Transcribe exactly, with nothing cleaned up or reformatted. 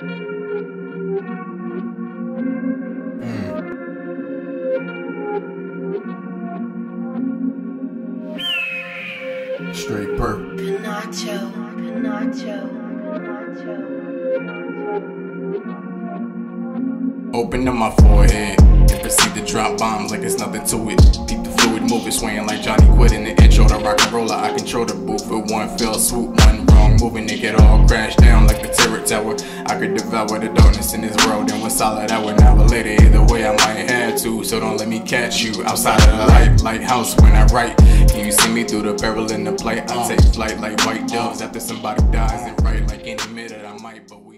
Straight perk. Panacho, Panacho, Panacho. Open up my forehead and proceed to drop bombs like it's nothing to it. Keep the fluid moving, swaying like Johnny Quid in the intro to rock and roller. I control the booth with one fell swoop, one wrong move and it get all crashed down like the turret tower. I could devour the darkness in this world and one solid hour. Now or later, either way I might have to, so don't let me catch you outside of the light. Lighthouse when I write, can you see me through the peril in the plight? I take flight like white doves after somebody dies and right like any minute I might, but we